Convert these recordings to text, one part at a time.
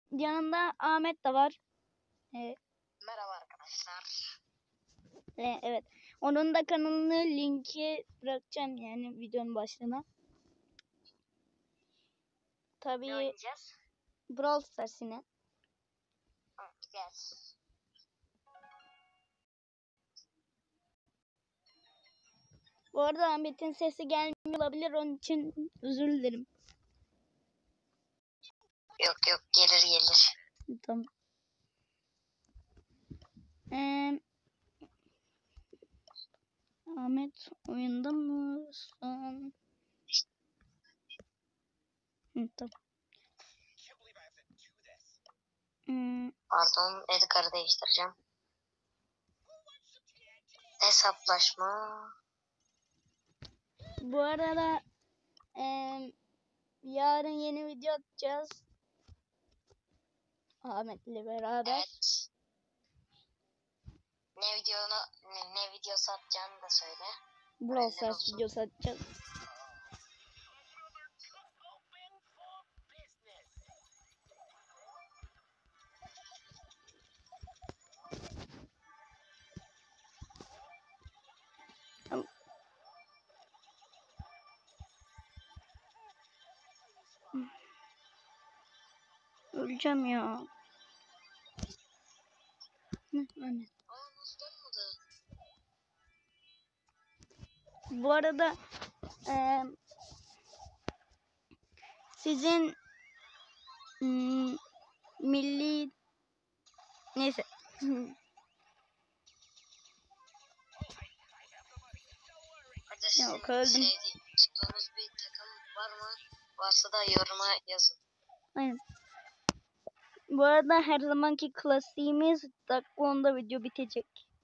yanında Ahmet de var. Merhaba arkadaşlar. Evet. Onun da kanalını linki bırakacağım yani videonun başlığına. Tabii Ne oynayacağız? Brawl Stars yine. Güzel. Bu arada Ahmet'in sesi gelmiyor olabilir, onun için özür dilerim. Yok gelir. Tamam. Ahmet oyunda mısın? Tamam. Pardon, Edgar'ı değiştireceğim. Hesaplaşma. Bu arada yarın yeni video atacağız. Ahmet'le beraber. Evet. Ne videosu atacağını da söyle. Brawl Stars videosu atacağız. Öleceğim ya. Ahmet. Bu arada sizin milli neyse yok öldüm. Tuttuğunuz bir takım var mı? Varsa da yoruma yazın. Aynen. Bu arada her zamanki klasiğimiz dakika 10'da video bitecek.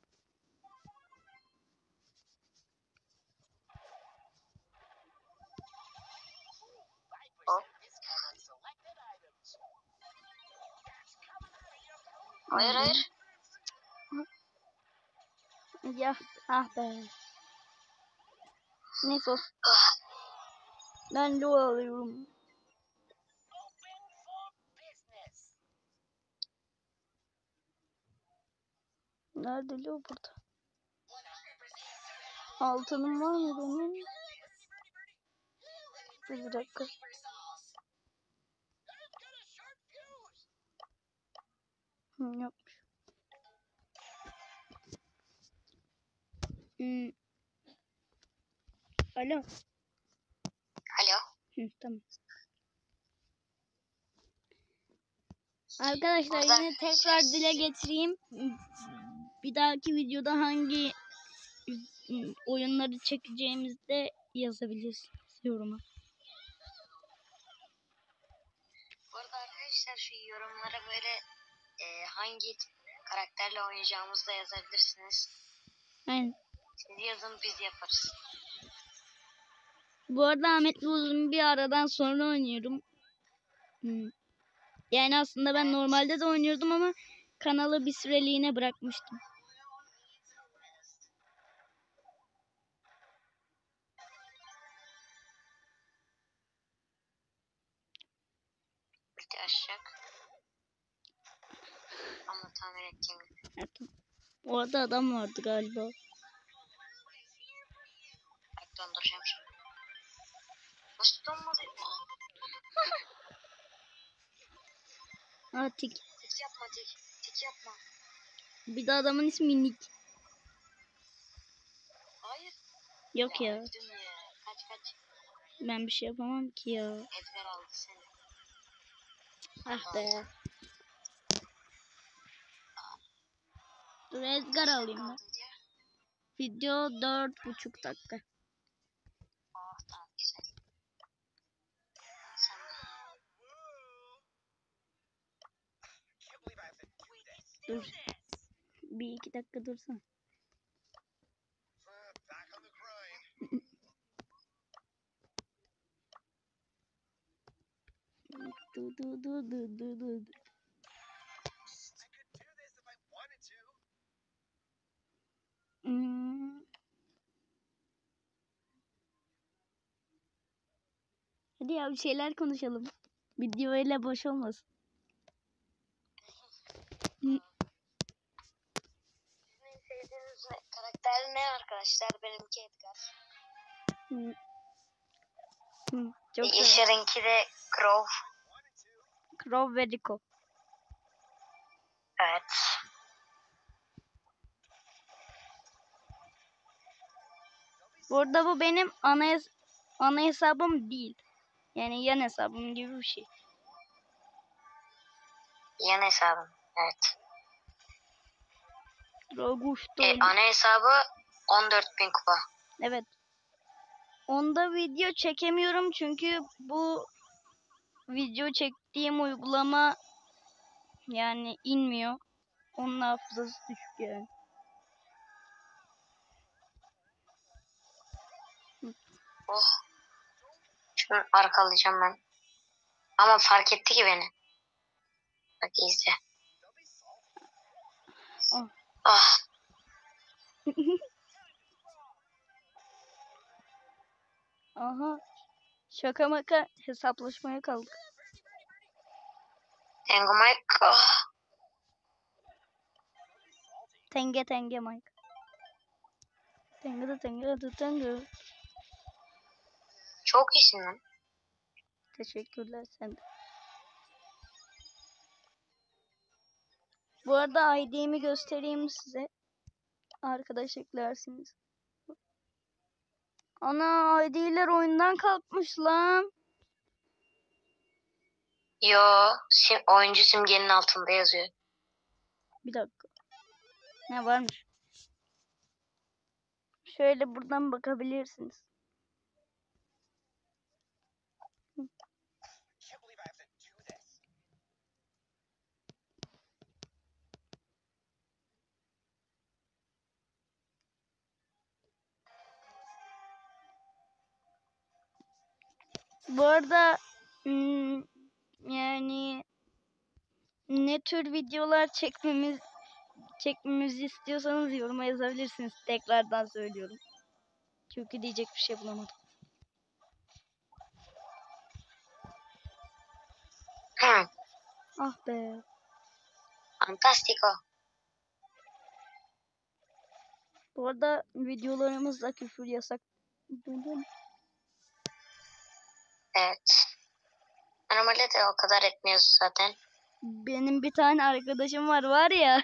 Hayır. Ya be. Neyse olsun. Ben de alıyorum. Nerede lo burada? Altınım var mı benim? Bir dakika. Yokmuş. Alo. Tamam. Arkadaşlar yine tekrar dile getireyim. Bir dahaki videoda hangi oyunları çekeceğimizde yazabilirsiniz yoruma. Bu arada arkadaşlar şu yorumlara böyle hangi karakterle oynayacağımızı da yazabilirsiniz. Aynen. Siz yazın, biz yaparız. Bu arada Ahmet'le uzun bir aradan sonra oynuyorum. Yani aslında ben normalde de oynuyordum ama kanalı bir süreliğine bırakmıştım. Ulti aşacak. Ama tahmin edeceğim. Evet. Orada adam vardı galiba. Bak donduracağım şimdi. Nasıl donmadı? Tik. Tik yapma. Tik yapma. Bir de adamın ismi Nick. Hayır. Yok ya. Kaç. Ben bir şey yapamam ki ya. Edgar aldı seni. Ah be. Dur Edgar alayım ben. Video 4,5 dakika. Oh tamam güzel. Dur. 1-2 dakika dursun. Dur. Hadi ya bir şeyler konuşalım. Video öyle boş olmasın. En sevdiğiniz karakter ne arkadaşlar? Benimki Edgar. Çok severim. Yaşar'ınki de Crow. Crow ve Rico. Evet. Burada bu benim ana hesabım değil. Yani yan hesabım gibi bir şey. Yan hesabım. Evet. Roguş'ta Ana hesabı 14.000 kupa. Evet. Onda video çekemiyorum çünkü bu video çektiğim uygulama yani inmiyor. Onun hafızası düşük yani. Oh. Şunu arkalayacağım ben. Ama fark etti ki beni. Bak izle. Oh. Ah. Aha. Şaka maka hesaplaşmaya kaldık. Tango Mike. Ah. Tenge Mike. Tenge. Çok iyisin lan. Teşekkürler sen de. Bu arada ID'mi göstereyim size. Arkadaş eklersiniz. Ana ID'ler oyundan kalkmış lan. Yo. Oyuncu simgenin altında yazıyor. Bir dakika. Ne varmış? Şöyle buradan bakabilirsiniz. Bu arada yani ne tür videolar çekmemizi istiyorsanız yoruma yazabilirsiniz. Tekrardan söylüyorum. Çünkü diyecek bir şey bulamadım. Hı. Ah be. Fantastico. Bu arada videolarımızda küfür yasak. Evet. Normalde de o kadar etmiyoruz zaten. Benim bir tane arkadaşım var ya.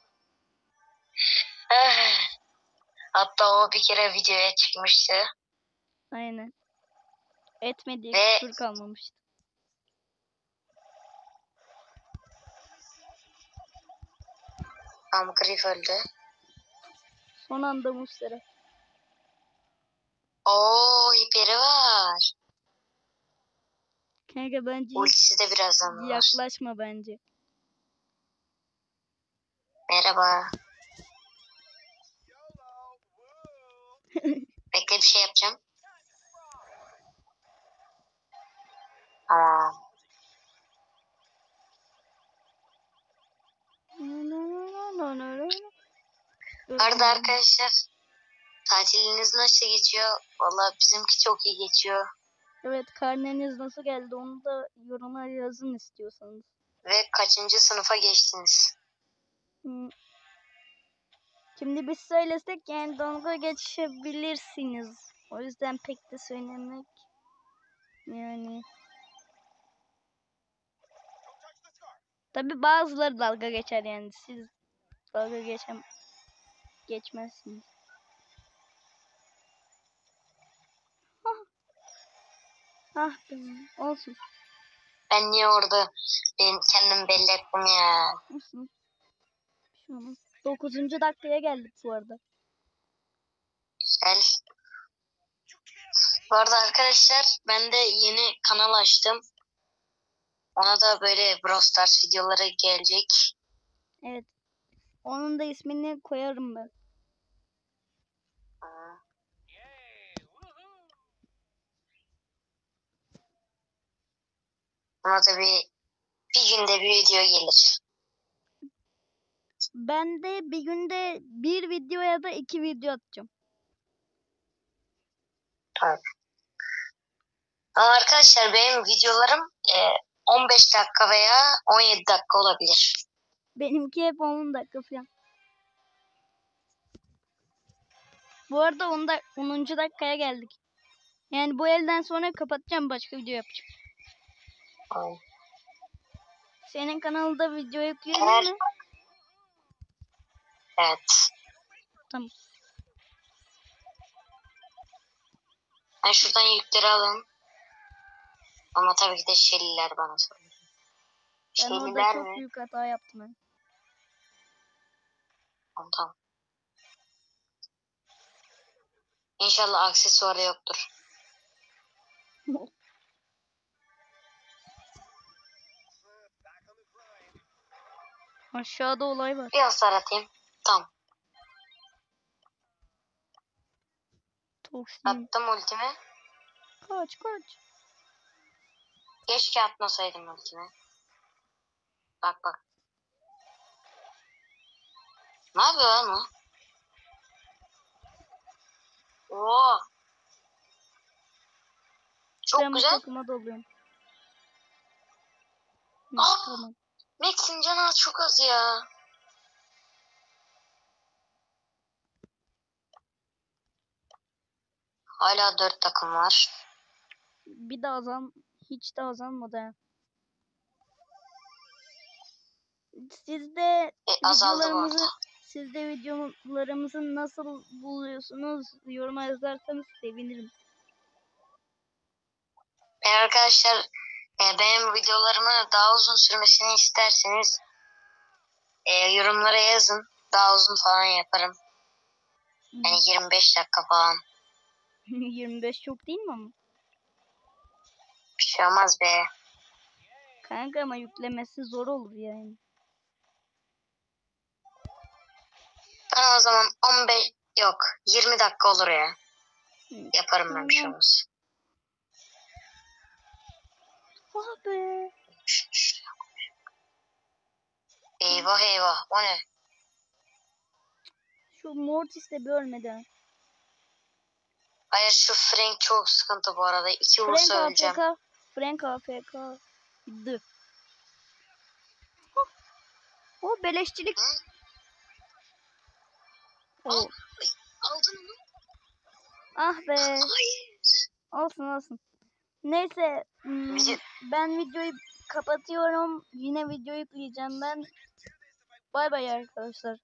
Ah. Hatta o bir kere videoya çıkmıştı. Aynen. Etmediği Ve küfür kalmamıştı. Griff öldü. Son anda Mustera. Oo, hiperi var. Kanka bence Ultisi de birazdan var. yaklaşma bence. Merhaba. Bekle, bir şey yapacağım. Aa. Arada arkadaşlar, tatiliniz nasıl geçiyor? Vallahi bizimki çok iyi geçiyor. Evet, karneniz nasıl geldi onu da yoruma yazın istiyorsanız. Ve kaçıncı sınıfa geçtiniz? Şimdi biz söylesek yani dalga geçebilirsiniz. O yüzden pek de söylemek yani. Tabi bazıları dalga geçer yani siz dalga geçmezsiniz. Ah be, olsun. Ben niye orada kendimi belli ettim ya? Olsun. Bir şey olmaz. 9. dakikaya geldik bu arada. Güzel. Bu arada arkadaşlar, ben de yeni kanal açtım. Ona da böyle Brawl Stars videoları gelecek. Evet. Onun da ismini koyarım ben. Ona da bir günde bir video gelir. Ben de bir günde bir video ya da 2 video atacağım. Tamam. Ama arkadaşlar benim videolarım 15 dakika veya 17 dakika olabilir. Benimki hep 10 dakika falan. Bu arada 10. dakikaya geldik. Yani bu elden sonra kapatacağım, başka video yapacağım. Ay. Senin kanalda video yükleyelim Eğer mi? evet. Tamam. Ben şuradan yükleri alayım. Ama tabii ki de Şeliler bana soruyor. Ben orada Şeliler çok mi? büyük hata yaptım. Ben. Tamam. İnşallah aksesuarı yoktur. Aşağıda olay var. Bir hasar atayım. Tamam. Toksin. Attım ultimi. Kaç. Keşke atmasaydım ultimi. Bak bak. Ne yapıyor lan o? Oo. Çok Ben bu güzel. takıma doluyorum. Aa, Tamam. Max'in canı çok az ya. Hala 4 takım var. Bir de hiç de azalmadı. Ha. Siz de Azaldı bu arada. videolarımızı nasıl buluyorsunuz? Yoruma yazarsanız sevinirim. Arkadaşlar benim videolarımı daha uzun sürmesini isterseniz yorumlara yazın. Daha uzun falan yaparım. Yani 25 dakika falan. 25 çok değil mi ama? Bir şey olmaz be. Kanka ama yüklemesi zor olur yani. Tamam o zaman 15 yok 20 dakika olur ya. Yaparım ben bir şey Tamam. olmaz. Ah be. Eyvah eyvah o ne? Şu Mortis de bir ölmedi. Ha. Hayır şu Frank çok sıkıntı bu arada. 2 vursa öleceğim. Frank AFK. Dı. O beleşçilik. Hı? O. Aldın mı? Ah be. Hayır. Olsun. Neyse. Video... Ben videoyu kapatıyorum. Yine video yükleyeceğim ben. Bay bay arkadaşlar.